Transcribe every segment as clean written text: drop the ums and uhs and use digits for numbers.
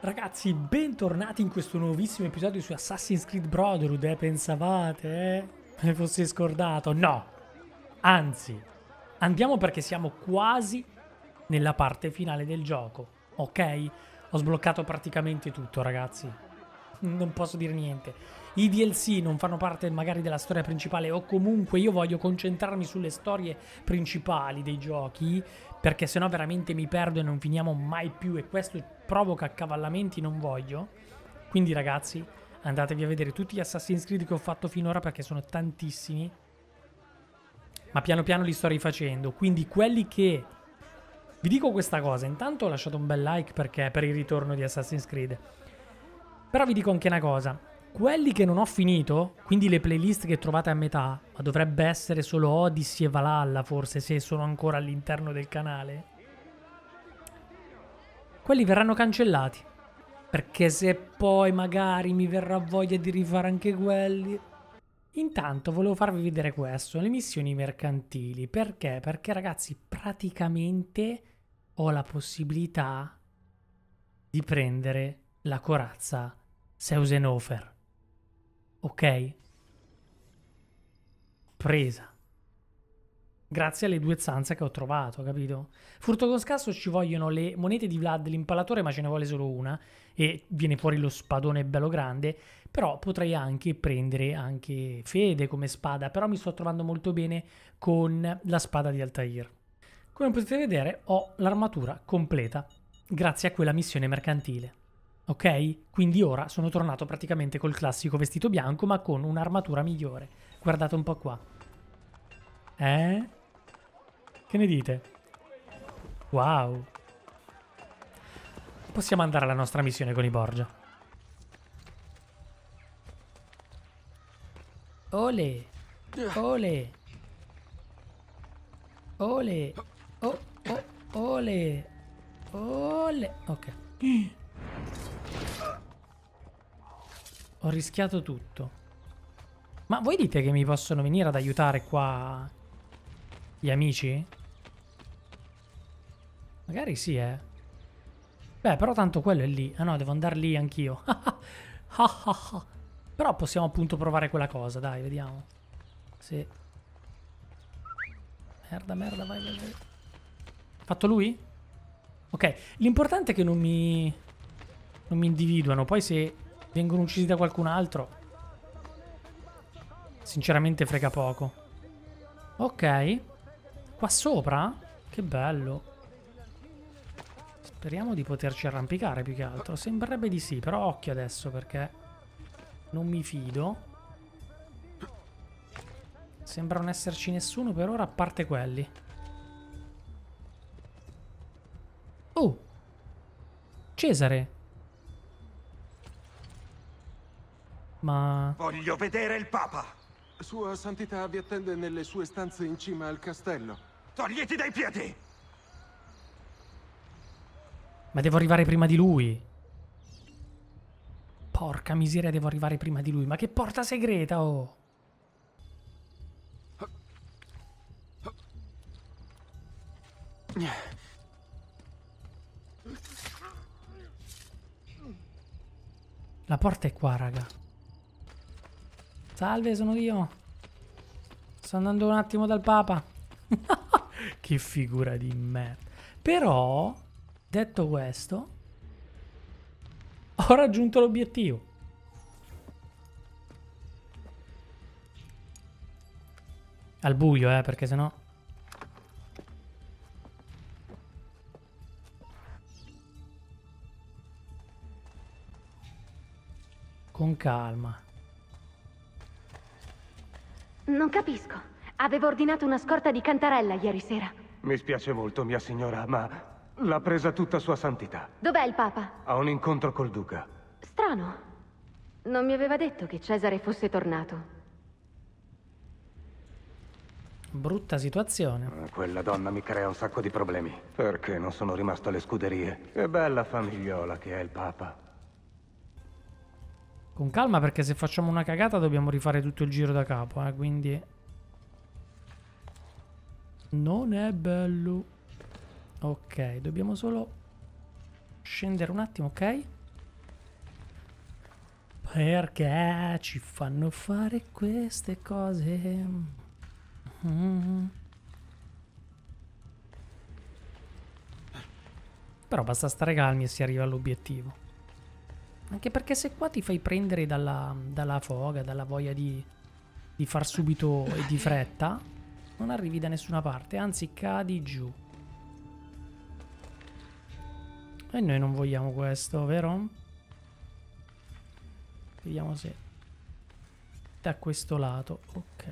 Ragazzi, bentornati in questo nuovissimo episodio su Assassin's Creed Brotherhood, pensavate, Me ne fossi scordato? No! Anzi, andiamo perché siamo quasi nella parte finale del gioco, ok? Ho sbloccato praticamente tutto, ragazzi. Non posso dire niente. I DLC non fanno parte magari della storia principale o comunque io voglio concentrarmi sulle storie principali dei giochi perché sennò veramente mi perdo e non finiamo mai più e questo provoca accavallamenti, non voglio. Quindi ragazzi, andatevi a vedere tutti gli Assassin's Creed che ho fatto finora perché sono tantissimi. Ma piano piano li sto rifacendo, quindi quelli che... Vi dico questa cosa, intanto lasciate un bel like perché per il ritorno di Assassin's Creed. Però vi dico anche una cosa, quelli che non ho finito, quindi le playlist che trovate a metà, ma dovrebbe essere solo Odyssey e Valhalla forse se sono ancora all'interno del canale, quelli verranno cancellati. Perché se poi magari mi verrà voglia di rifare anche quelli... Intanto volevo farvi vedere questo, le missioni mercantili. Perché? Perché ragazzi praticamente ho la possibilità di prendere la corazza Seusenofer. Ok? Presa. Grazie alle 2 zanze che ho trovato, capito? Furto con scasso ci vogliono le monete di Vlad, l'impalatore, ma ce ne vuole solo una. E viene fuori lo spadone bello grande. Però potrei anche prendere anche Fede come spada. Però mi sto trovando molto bene con la spada di Altair. Come potete vedere ho l'armatura completa. Grazie a quella missione mercantile. Ok? Quindi ora sono tornato praticamente col classico vestito bianco ma con un'armatura migliore. Guardate un po' qua. Eh? Che ne dite? Wow. Possiamo andare alla nostra missione con i Borgia. Ole. Ole. Ole. Oh, oh, ole. Ole. Ok. Ho rischiato tutto. Ma voi dite che mi possono venire ad aiutare qua gli amici? Magari sì, Beh, però tanto quello è lì. Ah no, devo andare lì anch'io. Però possiamo appunto provare quella cosa, dai, vediamo. Sì. Merda, merda, vai, vai, vai. Fatto lui? Ok, l'importante è che non mi individuano. Poi se vengono uccisi da qualcun altro, sinceramente frega poco. Ok. Qua sopra? Che bello. Speriamo di poterci arrampicare più che altro. Sembrerebbe di sì, però occhio adesso perché non mi fido. Sembra non esserci nessuno per ora a parte quelli. Oh! Cesare! Ma... Voglio vedere il Papa! Sua Santità vi attende nelle sue stanze in cima al castello. Togliti dai piedi! Ma devo arrivare prima di lui. Porca miseria, devo arrivare prima di lui. Ma che porta segreta, oh! La porta è qua, raga. Salve, sono io. Sto andando un attimo dal Papa. Che figura di merda. Però, detto questo, ho raggiunto l'obiettivo. Al buio, perché sennò... Con calma. Non capisco. Avevo ordinato una scorta di cantarella ieri sera. Mi spiace molto, mia signora, ma l'ha presa tutta Sua Santità. Dov'è il Papa? Ha un incontro col Duca. Strano. Non mi aveva detto che Cesare fosse tornato. Brutta situazione. Quella donna mi crea un sacco di problemi. Perché non sono rimasto alle scuderie? Che bella famigliola che è il Papa. Con calma perché se facciamo una cagata dobbiamo rifare tutto il giro da capo, quindi... Non è bello. Ok, dobbiamo solo scendere un attimo, ok? Perché ci fanno fare queste cose? Però basta stare calmi e si arriva all'obiettivo. Anche perché se qua ti fai prendere dalla foga, dalla voglia di far subito e di fretta, non arrivi da nessuna parte, anzi cadi giù. E noi non vogliamo questo, vero? Vediamo se da questo lato. Ok.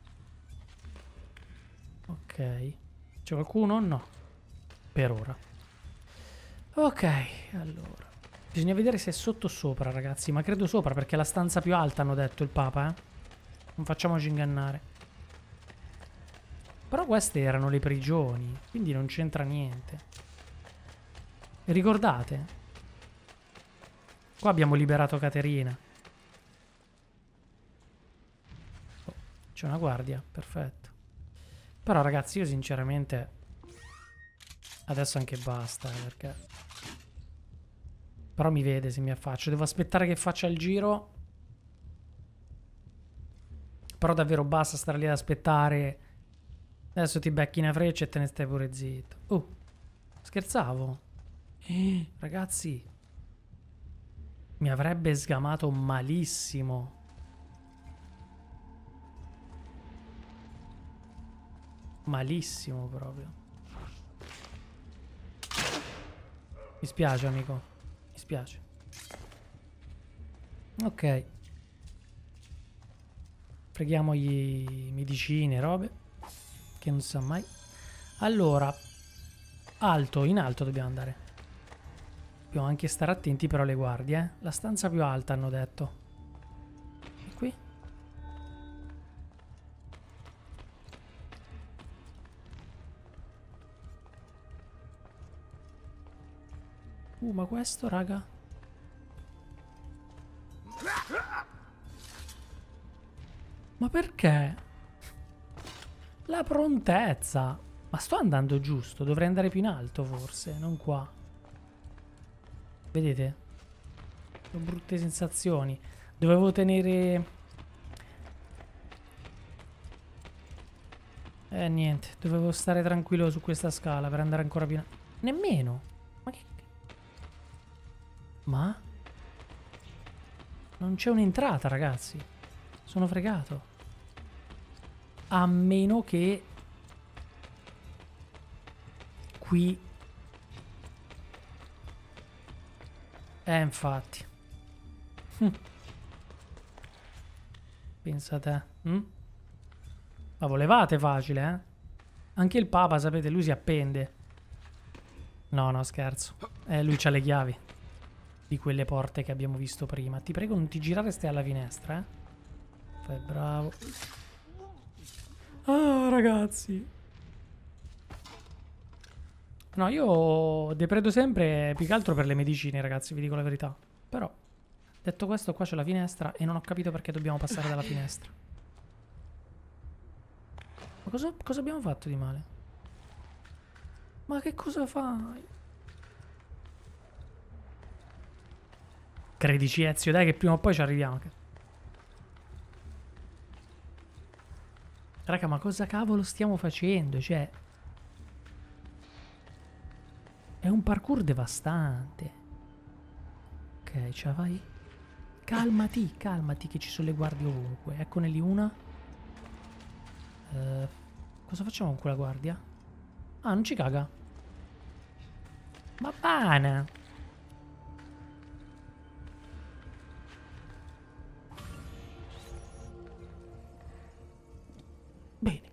Ok. C'è qualcuno? No. Per ora. Ok, allora. Bisogna vedere se è sotto o sopra, ragazzi. Ma credo sopra, perché è la stanza più alta, hanno detto il Papa, eh. Non facciamoci ingannare. Però queste erano le prigioni, quindi non c'entra niente. E ricordate? Qua abbiamo liberato Caterina. Oh, c'è una guardia, perfetto. Però ragazzi, io sinceramente adesso anche basta, perché però mi vede se mi affaccio. Devo aspettare che faccia il giro. Però davvero basta stare lì ad aspettare. Adesso ti becchi una freccia e te ne stai pure zitto. Scherzavo. Ragazzi, mi avrebbe sgamato malissimo. Malissimo proprio. Mi spiace, amico. Mi spiace. Ok. Freghiamogli medicine, robe. Che non si sa mai. Allora, in alto dobbiamo andare. Dobbiamo anche stare attenti però alle guardie, eh. La stanza più alta hanno detto. E qui? Ma questo, raga? Ma perché? La prontezza. Ma sto andando giusto, dovrei andare più in alto forse, non qua. Vedete? Ho brutte sensazioni. Dovevo tenere... niente, dovevo stare tranquillo su questa scala per andare ancora più in alto. Nemmeno. Ma che... Ma? Non c'è un'entrata, ragazzi. Sono fregato. A meno che... Qui... infatti. Pensa te. La volevate facile, eh? Anche il Papa, sapete, lui si appende. No, no, scherzo. Lui c'ha le chiavi di quelle porte che abbiamo visto prima. Ti prego, non ti girare, stai alla finestra, eh? Fai bravo. Ah, ragazzi. No, io depredo sempre più che altro per le medicine, ragazzi, vi dico la verità. Però, detto questo, qua c'è la finestra e non ho capito perché dobbiamo passare dalla finestra. Ma cosa abbiamo fatto di male? Ma che cosa fai? Credici, Ezio, dai che prima o poi ci arriviamo. Raga, ma cosa cavolo stiamo facendo? Cioè... È un parkour devastante. Ok, ce la fai? Calmati, calmati che ci sono le guardie ovunque. Eccone lì una. Cosa facciamo con quella guardia? Ah, non ci caga. Ma pana. Bene.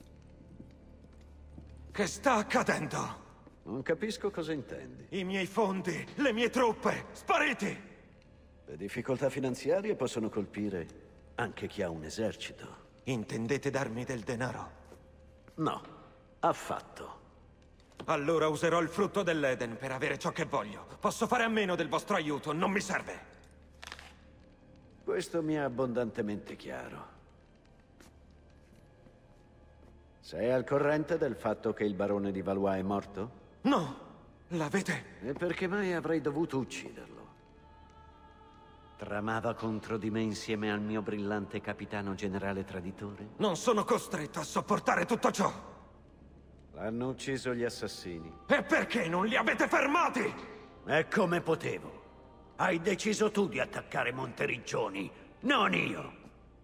Che sta accadendo? Non capisco cosa intendi. I miei fondi, le mie truppe, spariti! Le difficoltà finanziarie possono colpire anche chi ha un esercito. Intendete darmi del denaro? No, affatto. Allora userò il frutto dell'Eden per avere ciò che voglio. Posso fare a meno del vostro aiuto, non mi serve. Questo mi è abbondantemente chiaro. Sei al corrente del fatto che il barone di Valois è morto? No! L'avete... E perché mai avrei dovuto ucciderlo? Tramava contro di me insieme al mio brillante capitano generale traditore? Non sono costretto a sopportare tutto ciò. Hanno ucciso gli assassini. E perché non li avete fermati? E come potevo? Hai deciso tu di attaccare Monteriggioni, non io.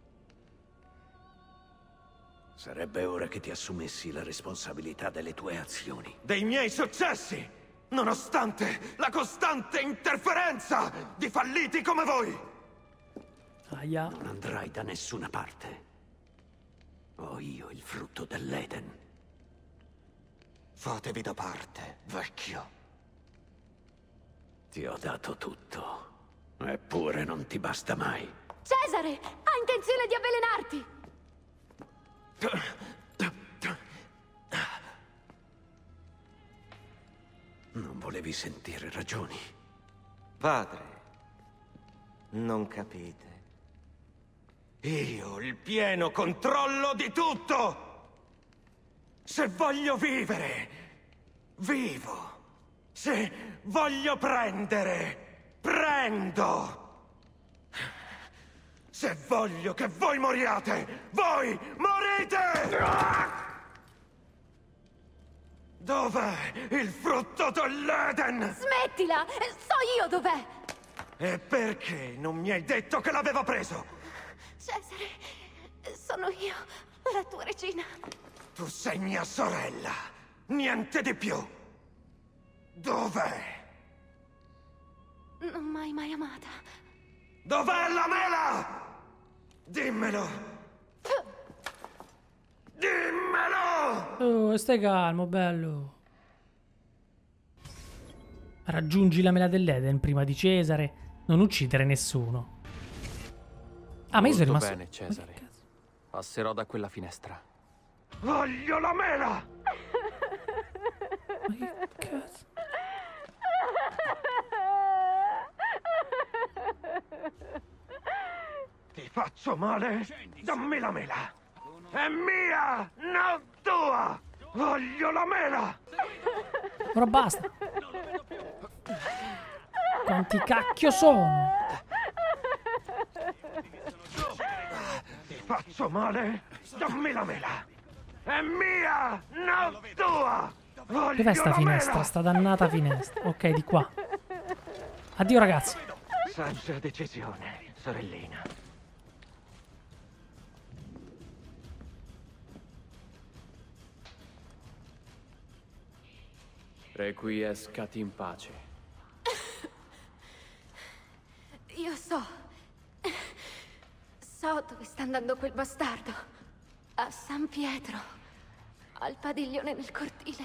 Sarebbe ora che ti assumessi la responsabilità delle tue azioni. Dei miei successi, nonostante la costante interferenza di falliti come voi. Aia. Non andrai da nessuna parte. Ho io il frutto dell'Eden. Fatevi da parte, vecchio. Ti ho dato tutto. Eppure non ti basta mai. Cesare! Ha intenzione di avvelenarti! Non volevi sentire ragioni. Padre, non capite. Io ho il pieno controllo di tutto! Se voglio vivere, vivo. Se voglio prendere, prendo. Se voglio che voi moriate, voi morite! Dov'è il frutto dell'Eden? Smettila! So io dov'è! E perché non mi hai detto che l'aveva preso? Cesare, sono io, la tua regina. Tu sei mia sorella, niente di più. Dov'è? Non m'hai mai amata. Dov'è la mela? Dimmelo! Dimmelo! Oh, stai calmo, bello. Raggiungi la mela dell'Eden prima di Cesare. Non uccidere nessuno. Ah, ma io sono Molto rimasto... bene, Cesare. Passerò da quella finestra. Voglio la mela! Ma che cazzo? Ti faccio male? Dammi la mela! È mia, non tua! Voglio la mela! Ora basta. Quanti cacchio sono? Ti faccio male? Dammi la mela! È mia, non tua! Voglio Dov'è sta la finestra? mela! Sta dannata finestra. Ok, di qua. Addio ragazzi. Saggia decisione, sorellina. Requiescat in pace. Io so. So dove sta andando quel bastardo. A San Pietro. Al padiglione nel cortile.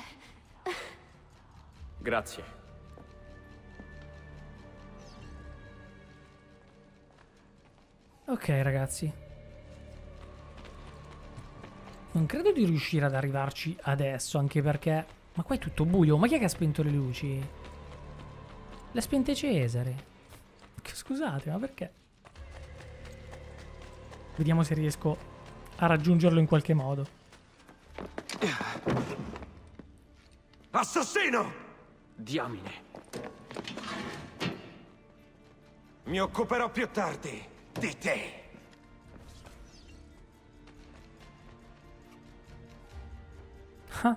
Grazie. Ok ragazzi. Non credo di riuscire ad arrivarci adesso, anche perché... Ma qua è tutto buio. Ma chi è che ha spento le luci? Le ha spente Cesare. Scusate, ma perché? Vediamo se riesco a raggiungerlo in qualche modo. Assassino! Diamine. Mi occuperò più tardi di te. Ah.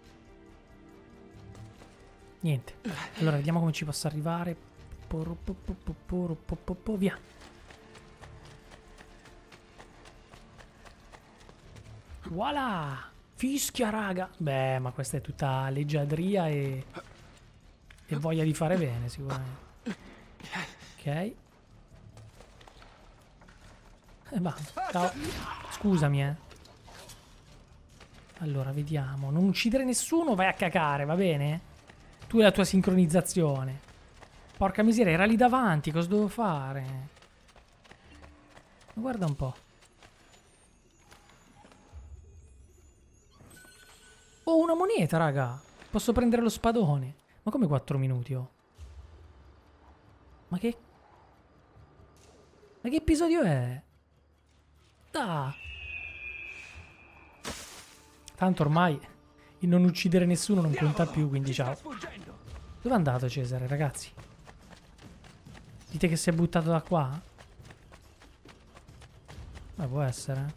Niente. Allora vediamo come ci possa arrivare. Via. Voilà. Fischia raga. Beh, ma questa è tutta leggiadria e voglia di fare bene sicuramente. Ok. Basta. Ciao. Scusami Allora vediamo. Non uccidere nessuno, vai a cacare, va bene? Tu e la tua sincronizzazione. Porca miseria, era lì davanti, cosa devo fare? Guarda un po'. Oh, una moneta, raga. Posso prendere lo spadone. Ma come 4 minuti ho? Ma che episodio è? Ah. Tanto ormai il non uccidere nessuno non conta più, quindi ciao. Dove è andato Cesare, ragazzi? Dite che si è buttato da qua? Ma può essere.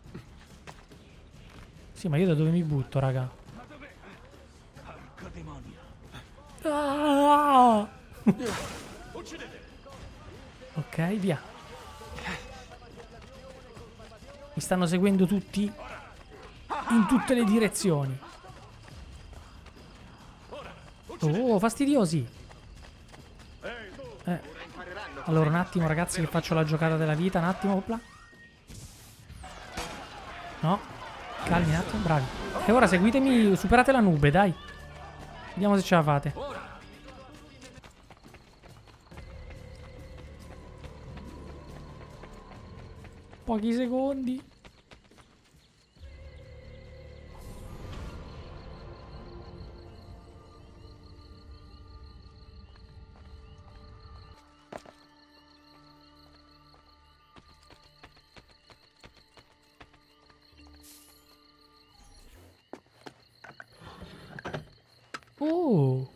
Sì, ma io da dove mi butto, raga? Ah! Ok, via. Mi stanno seguendo tutti in tutte le direzioni. Oh, fastidiosi. Allora un attimo, ragazzi, che faccio la giocata della vita. Un attimo, opla. No, calmi un attimo, bravi. E ora seguitemi, superate la nube, dai. Vediamo se ce la fate. Pochi secondi. Oh.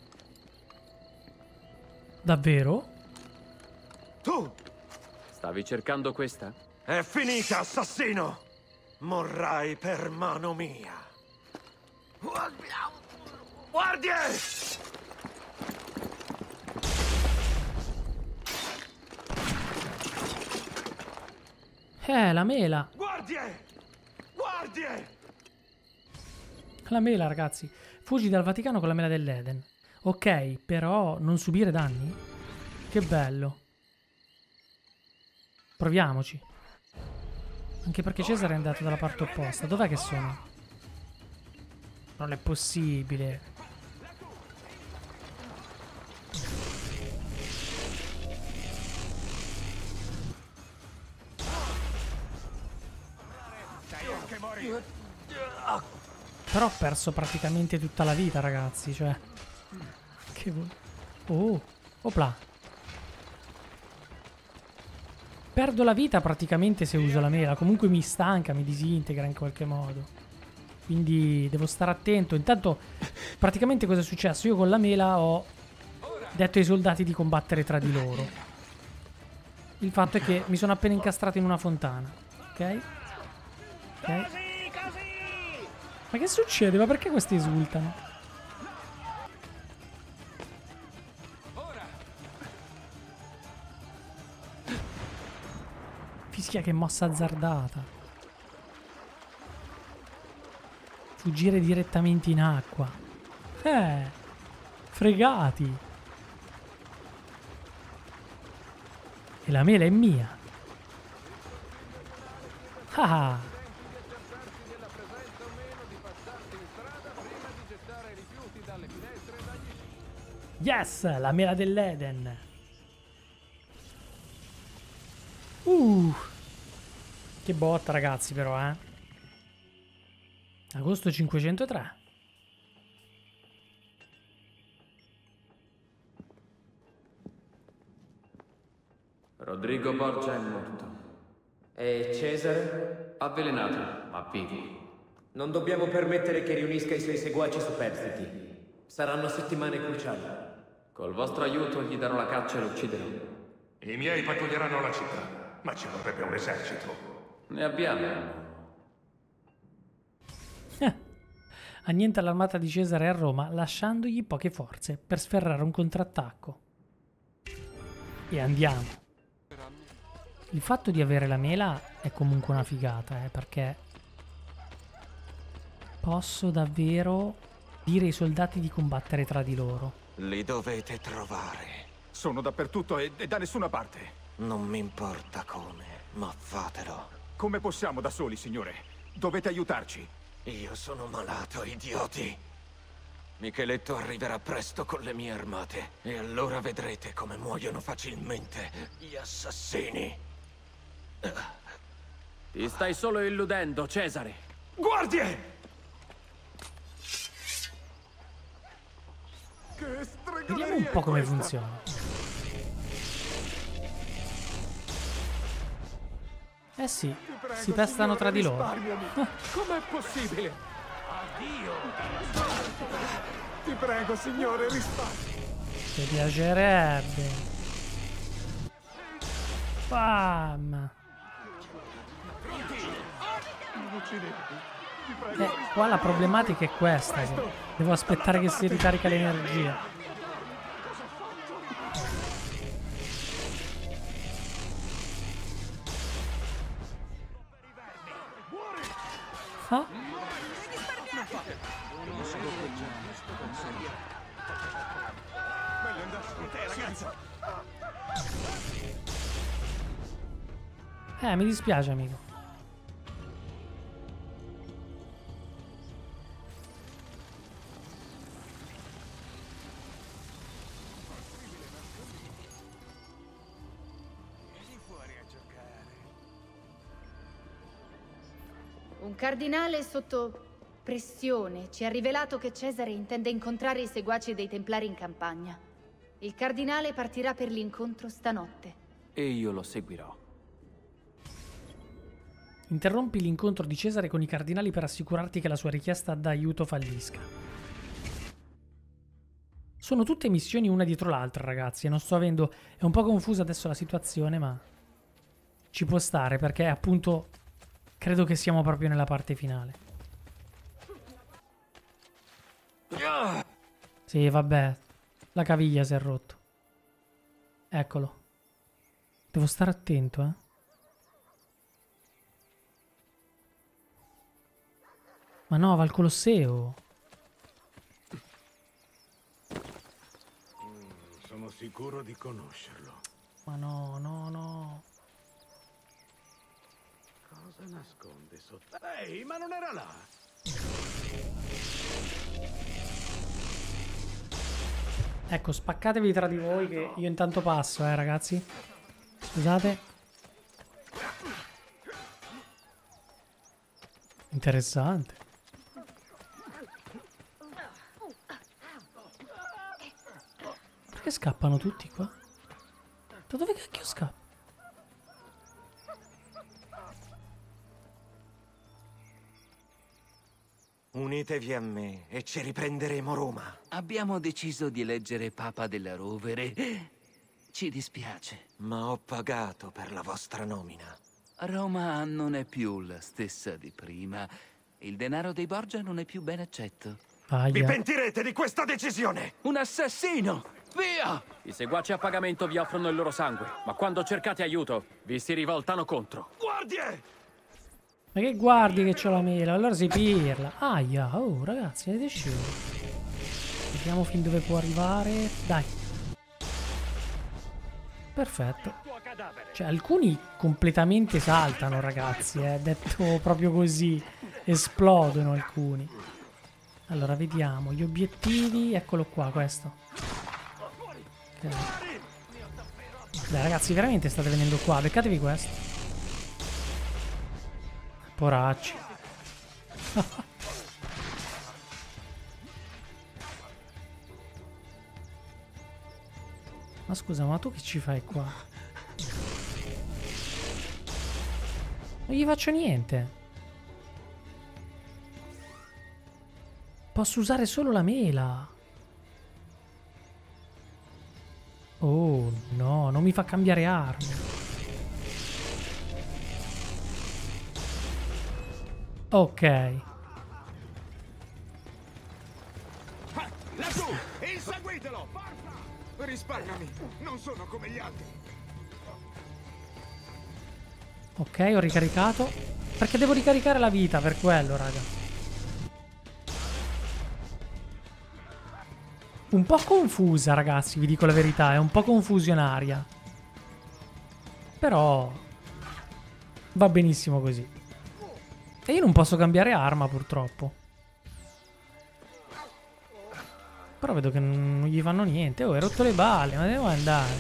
Davvero? Tu! Stavi cercando questa? È finita, assassino! Morrai per mano mia. Guardie! La mela. Guardie! Guardie! La mela, ragazzi. Fuggi dal Vaticano con la mela dell'Eden. Ok, però non subire danni? Che bello. Proviamoci. Anche perché Cesare è andato dalla parte opposta. Dov'è che sono? Non è possibile. Però ho perso praticamente tutta la vita, ragazzi, cioè... Che vuoi? Oh, opla. Perdo la vita praticamente se uso la mela. Comunque mi stanca, mi disintegra in qualche modo. Quindi devo stare attento. Intanto, praticamente cosa è successo? Io con la mela ho detto ai soldati di combattere tra di loro. Il fatto è che mi sono appena incastrato in una fontana. Ok? Ok. Ma che succede? Ma perché questi esultano? Fischia, che mossa azzardata. Fuggire direttamente in acqua. Fregati. E la mela è mia. Ah. Yes, la mela dell'Eden. Che botta, ragazzi, però, Agosto 503. Rodrigo Borgia è morto. E Cesare? Avvelenato, ma vivo. Non dobbiamo permettere che riunisca i suoi seguaci superstiti. Saranno settimane cruciali. Col vostro aiuto gli darò la caccia e lo ucciderò. I miei pattuglieranno la città, ma ci vorrebbe un esercito. Ne abbiamo. Annienta l'armata di Cesare a Roma, lasciandogli poche forze per sferrare un contrattacco. E andiamo. Il fatto di avere la mela è comunque una figata, perché posso davvero dire ai soldati di combattere tra di loro. Li dovete trovare. Sono dappertutto e da nessuna parte. Non mi importa come, ma fatelo. Come possiamo da soli, signore? Dovete aiutarci. Io sono malato, idioti. Micheletto arriverà presto con le mie armate. E allora vedrete come muoiono facilmente gli assassini. Ti stai solo illudendo, Cesare. Guardie! Vediamo un po' come funziona. Eh sì, si pestano tra di loro. Com'è possibile? Addio! Ti prego, signore, risparmi. Ti piacerebbe. Bam! Qua la problematica è questa. Che devo aspettare che si ricarica l'energia. Ah? Mi dispiace, amico. Un cardinale sotto pressione ci ha rivelato che Cesare intende incontrare i seguaci dei Templari in campagna. Il cardinale partirà per l'incontro stanotte. E io lo seguirò. Interrompi l'incontro di Cesare con i cardinali per assicurarti che la sua richiesta d'aiuto fallisca. Sono tutte missioni una dietro l'altra, ragazzi, e non sto avendo... È un po' confusa adesso la situazione, ma ci può stare, perché appunto credo che siamo proprio nella parte finale. Sì, vabbè, la caviglia si è rotto. Eccolo. Devo stare attento, eh. Ma no, va al Colosseo. Sono sicuro di conoscerlo. Ma no, no, no. Cosa nasconde sotto? Ehi, ma non era là! Ecco, spaccatevi tra di voi che io intanto passo, ragazzi. Scusate. Interessante. Perché scappano tutti qua? Da dove cacchio scappa? Unitevi a me e ci riprenderemo Roma. Abbiamo deciso di eleggere Papa della Rovere. Ci dispiace. Ma ho pagato per la vostra nomina. Roma non è più la stessa di prima. Il denaro dei Borgia non è più ben accetto. Vi pentirete di questa decisione! Un assassino! Via! I seguaci a pagamento vi offrono il loro sangue, ma quando cercate aiuto, vi si rivoltano contro. Guardie! Ma che guardi che c'ho la mela? Allora si pirla. Aia, oh ragazzi, avete scelto. Vediamo fin dove può arrivare. Dai. Perfetto. Cioè, alcuni completamente saltano, ragazzi, detto proprio così. Esplodono alcuni. Allora, vediamo. Gli obiettivi. Eccolo qua, questo. Ok. Dai, ragazzi, veramente state venendo qua. Beccatevi questo. Poracci. Ma scusa, ma tu che ci fai qua? Non gli faccio niente. Posso usare solo la mela. Oh no, non mi fa cambiare arma. Ok. Laggiù! Inseguitelo! Forza! Risparmiami! Non sono come gli altri! Ok, ho ricaricato. Perché devo ricaricare la vita, per quello, raga. Un po' confusa, ragazzi, vi dico la verità. È un po' confusionaria. Però va benissimo così. E io non posso cambiare arma, purtroppo. Però vedo che non gli fanno niente. Oh, hai rotto le balle, ma devo andare.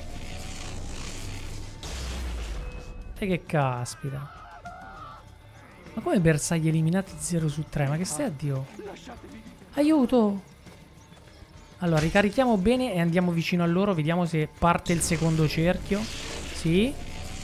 E che caspita. Ma come bersagli eliminati 0 su 3? Ma che stai a Dio? Aiuto! Allora, ricarichiamo bene e andiamo vicino a loro. Vediamo se parte il secondo cerchio. Sì.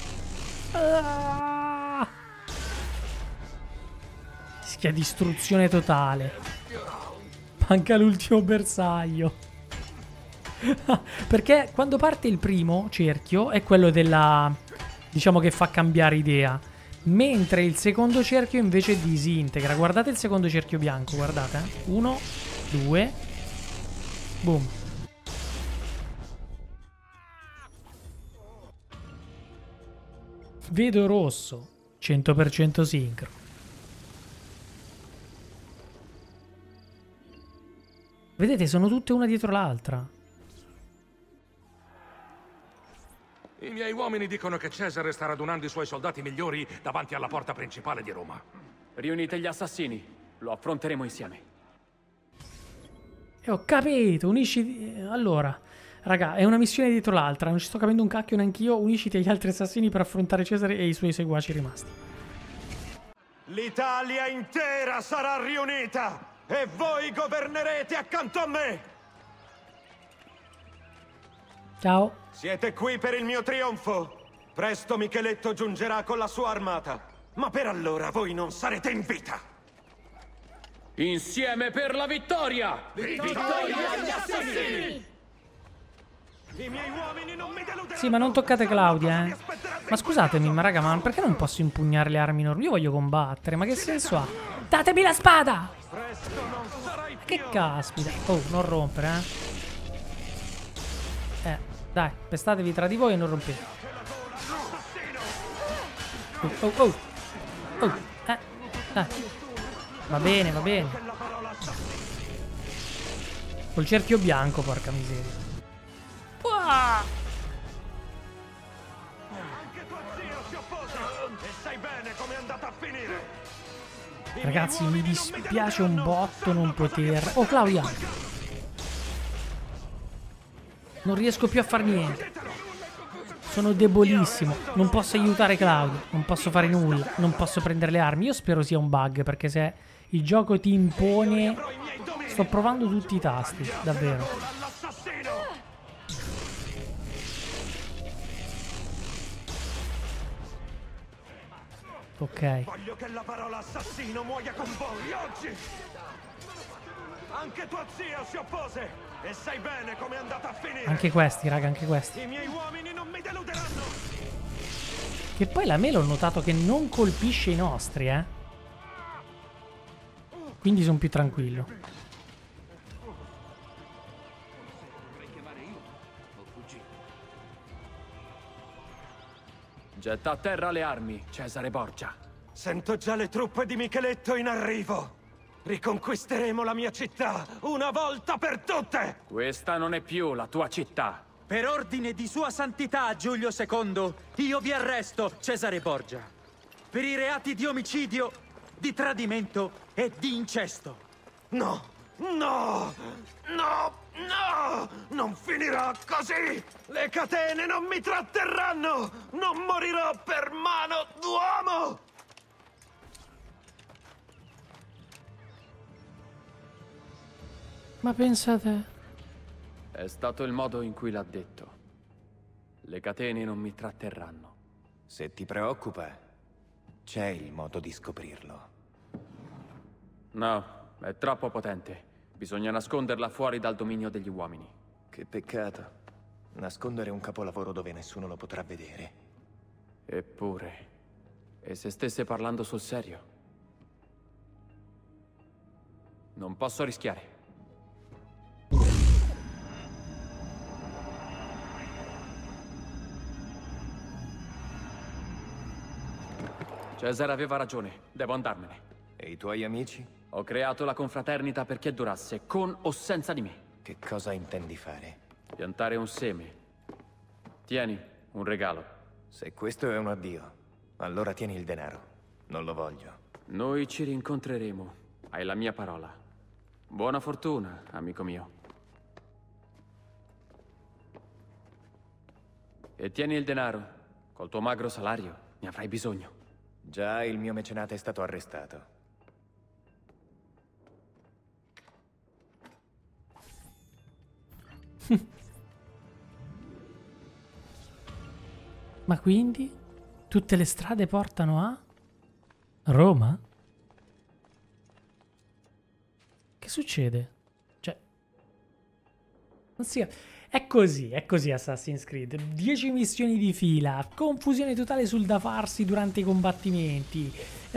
Che distruzione totale. Manca l'ultimo bersaglio. Perché quando parte il primo cerchio è quello della diciamo che fa cambiare idea. Mentre il secondo cerchio invece disintegra. Guardate il secondo cerchio bianco, guardate. 1, 2, boom. Vedo rosso, 100% sincro. Vedete, sono tutte una dietro l'altra. I miei uomini dicono che Cesare sta radunando i suoi soldati migliori davanti alla porta principale di Roma. Riunite gli assassini, lo affronteremo insieme. Ho capito, unisci... Allora, raga, è una missione dietro l'altra, non ci sto capendo un cacchio neanch'io. Unisciti agli altri assassini per affrontare Cesare e i suoi seguaci rimasti. L'Italia intera sarà riunita e voi governerete accanto a me! Ciao. Siete qui per il mio trionfo. Presto Micheletto giungerà con la sua armata. Ma per allora voi non sarete in vita. Insieme per la vittoria! Vittoria agli assassini! I miei uomini non mi deluderanno. Sì, ma non toccate Claudia, eh. Ma scusatemi, ma raga, ma perché non posso impugnare le armi normali? Io voglio combattere, ma che senso ha? Datemi la spada! Che caspita. Oh, non rompere, dai, pestatevi tra di voi e non rompete. Dai. Va bene, va bene. Col cerchio bianco, porca miseria. Uah! Anche tuo zio si oppose e sai bene come è andata a finire. Ragazzi, mi dispiace un botto non poter... Oh, Claudia! Non riesco più a far niente. Sono debolissimo. Non posso aiutare Claudio. Non posso fare nulla. Non posso prendere le armi. Io spero sia un bug, perché se il gioco ti impone... Sto provando tutti i tasti, davvero. Ok. Voglio che la parola assassino muoia con voi oggi. Anche tuo zio si oppose e sai bene come è andata a finire. Anche questi, raga, anche questi. I miei uomini non mi deluderanno. Che poi la mela ho notato che non colpisce i nostri, Quindi sono più tranquillo. Getta a terra le armi, Cesare Borgia. Sento già le truppe di Micheletto in arrivo. Riconquisteremo la mia città una volta per tutte! Questa non è più la tua città. Per ordine di Sua Santità Giulio II, io vi arresto, Cesare Borgia, per i reati di omicidio, di tradimento e di incesto. No! No! No! No! Non finirà così! Le catene non mi tratterranno! Non morirò per mano d'uomo! Ma pensate... È stato il modo in cui l'ha detto. Le catene non mi tratterranno. Se ti preoccupa, c'è il modo di scoprirlo. No, è troppo potente. Bisogna nasconderla fuori dal dominio degli uomini. Che peccato. Nascondere un capolavoro dove nessuno lo potrà vedere. Eppure... E se stesse parlando sul serio? Non posso rischiare. Cesare aveva ragione, devo andarmene. E i tuoi amici? Ho creato la confraternita perché durasse, con o senza di me. Che cosa intendi fare? Piantare un seme. Tieni, un regalo. Se questo è un addio, allora tieni il denaro. Non lo voglio. Noi ci rincontreremo. Hai la mia parola. Buona fortuna, amico mio. E tieni il denaro. Col tuo magro salario ne avrai bisogno. Già il mio mecenate è stato arrestato. Ma quindi? Tutte le strade portano a... Roma? Che succede? Cioè... Non sia... È così Assassin's Creed. 10 missioni di fila, confusione totale sul da farsi durante i combattimenti.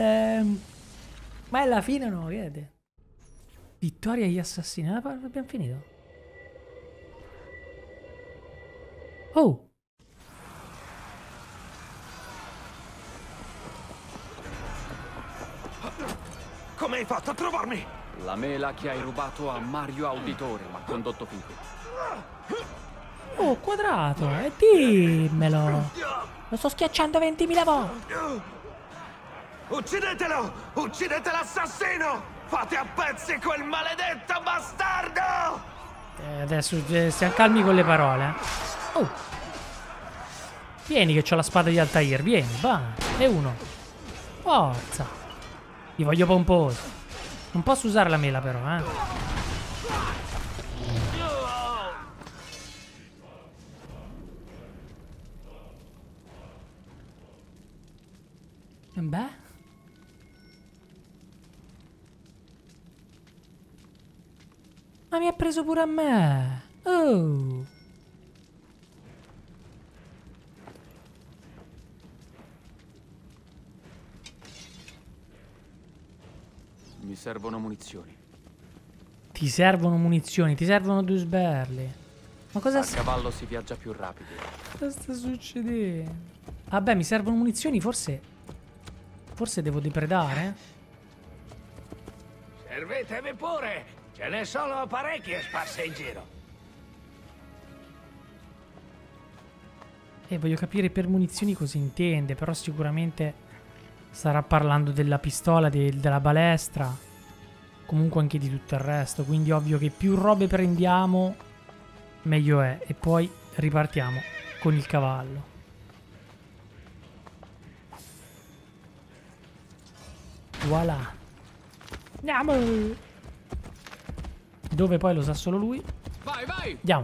Ma alla fine no, vedete? Vittoria agli assassini. Abbiamo finito. Oh! Come hai fatto a trovarmi? La mela che hai rubato a Mario Auditore m'ha condotto fin qui. Oh, quadrato, dimmelo. Lo sto schiacciando 20.000 volte. Uccidetelo! Uccidete l'assassino! Fate a pezzi quel maledetto bastardo! Adesso stiamo calmi con le parole. Oh. Vieni che c'ho la spada di Altair, vieni, va. E uno. Forza. Ti voglio pomposo. Non posso usare la mela però, Beh. Ma mi ha preso pure a me. Oh. Mi servono munizioni. Ti servono munizioni, ti servono 2 sberle. Ma cosa A cavallo si viaggia più rapido. Cosa sta succedendo? Vabbè, mi servono munizioni, forse devo depredare? Servetevi pure! Ce ne sono parecchie sparse in giro. Voglio capire per munizioni cosa intende, però sicuramente starà parlando della pistola, della balestra, comunque anche di tutto il resto, quindi ovvio che più robe prendiamo meglio è, e poi ripartiamo con il cavallo. Voilà. Andiamo! Dove poi lo sa solo lui. Vai, vai! Andiamo.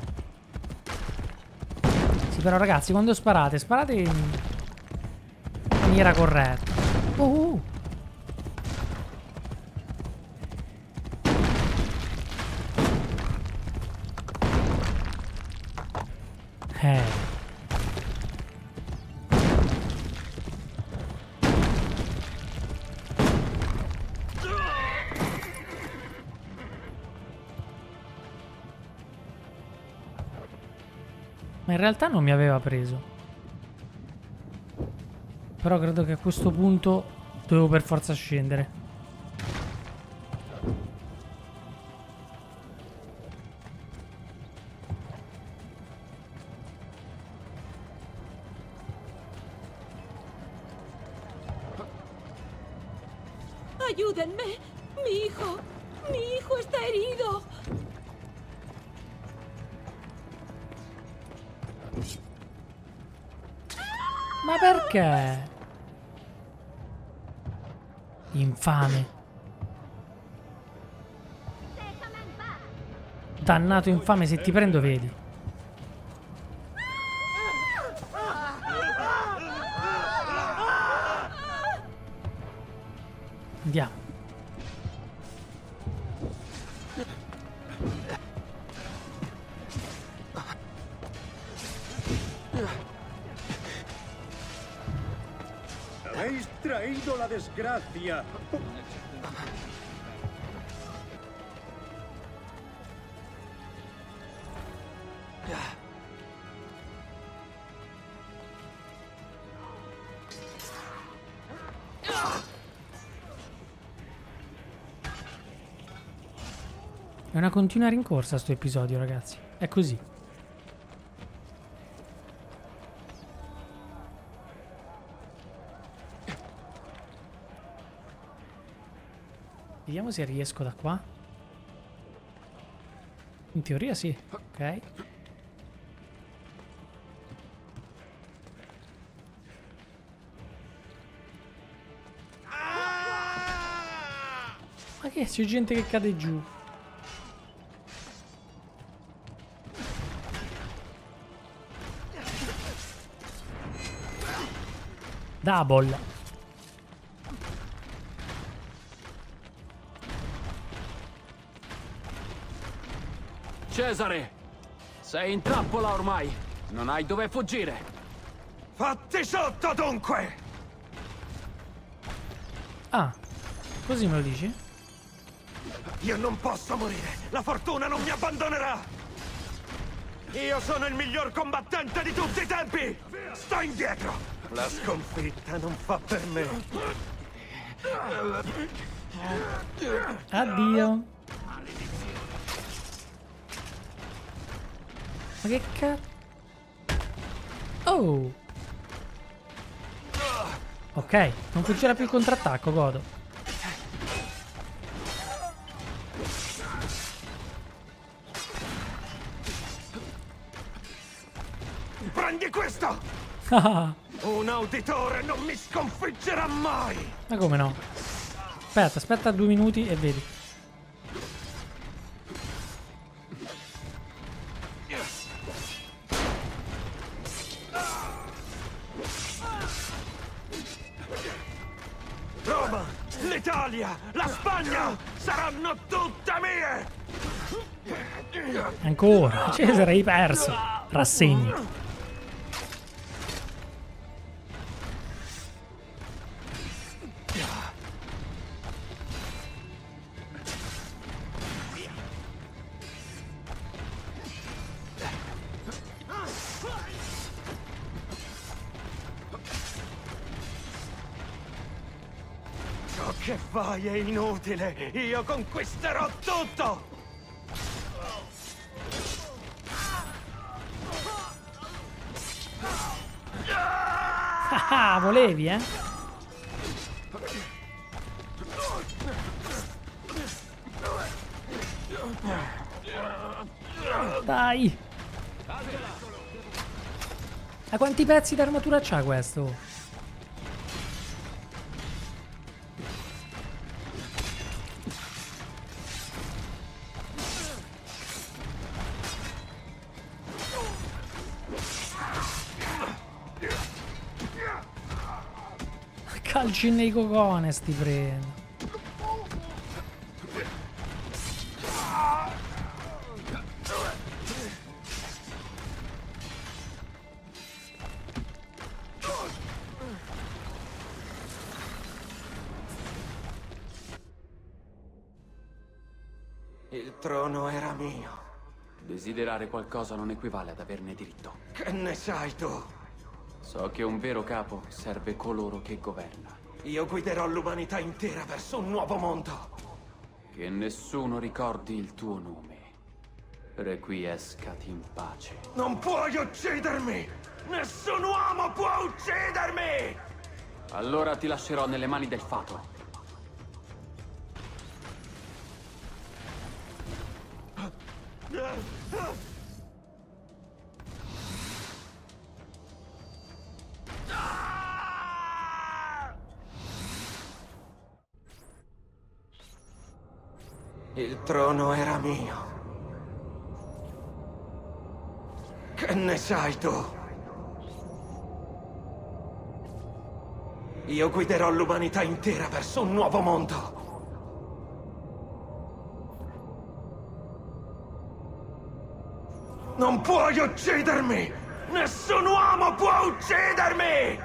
Sì, però ragazzi, quando sparate in maniera corretta. Ma in realtà non mi aveva preso. Però credo che a questo punto dovevo per forza scendere. ¡Ayúdenme! ¡Mi hijo está herido! Ma perché? Infame. Dannato infame, se ti prendo vedi. Andiamo. Habéis traído la desgracia. È una continua rincorsa sto episodio, ragazzi. È così. Vediamo se riesco da qua. In teoria sì. Ok. Ma che c'è gente che cade giù. Double. Cesare! Sei in trappola ormai. Non hai dove fuggire. Fatti sotto, dunque! Ah, così me lo dici? Io non posso morire! La fortuna non mi abbandonerà! Io sono il miglior combattente di tutti i tempi! Sto indietro! La sconfitta non fa per me! Addio! Ma che cazzo? Oh! Ok, non funziona più il contrattacco, godo. Prendi questo! Un auditore non mi sconfiggerà mai! Ma come no? Aspetta 2 minuti e vedi. Roma, l'Italia, la Spagna saranno tutte mie! Ancora, Cesare, hai perso. Rassegni. Ciò che fai è inutile! Io conquisterò tutto! Ah, volevi, eh? Dai! Ma quanti pezzi d'armatura c'ha questo? Calci nei cocones ti prendo. Il trono era mio. Desiderare qualcosa non equivale ad averne diritto. Che ne sai tu? So che un vero capo serve coloro che governa. Io guiderò l'umanità intera verso un nuovo mondo. Che nessuno ricordi il tuo nome. Requiescati in pace. Non puoi uccidermi! Nessun uomo può uccidermi! Allora ti lascerò nelle mani del fato. Il trono era mio. Che ne sai tu? Io guiderò l'umanità intera verso un nuovo mondo. Non puoi uccidermi! Nessun uomo può uccidermi!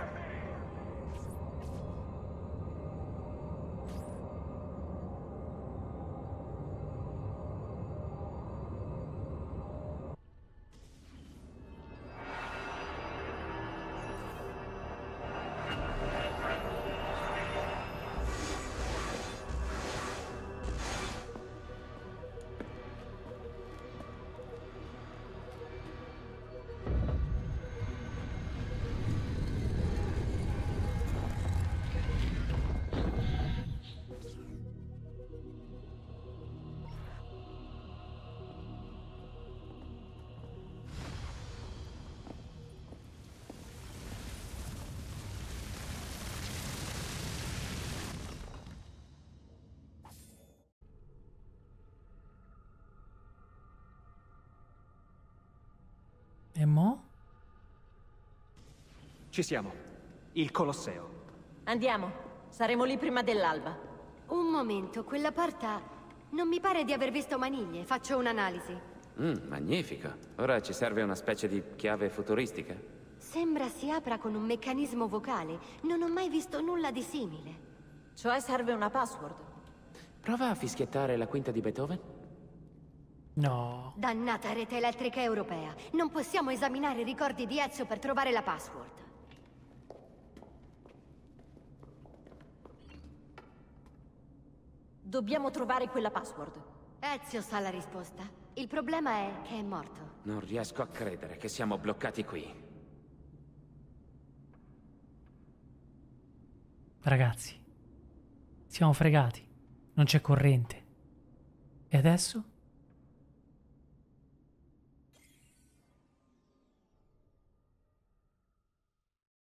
E mo? Ci siamo. Il Colosseo. Andiamo. Saremo lì prima dell'alba. Un momento, quella porta... Non mi pare di aver visto maniglie. Faccio un'analisi. Magnifico. Ora ci serve una specie di chiave futuristica? Sembra si apra con un meccanismo vocale. Non ho mai visto nulla di simile. Cioè serve una password. Prova a fischiettare la quinta di Beethoven. No. Dannata rete elettrica europea. Non possiamo esaminare i ricordi di Ezio per trovare la password. Dobbiamo trovare quella password. Ezio sa la risposta. Il problema è che è morto. Non riesco a credere che siamo bloccati qui. Ragazzi, siamo fregati. Non c'è corrente. E adesso?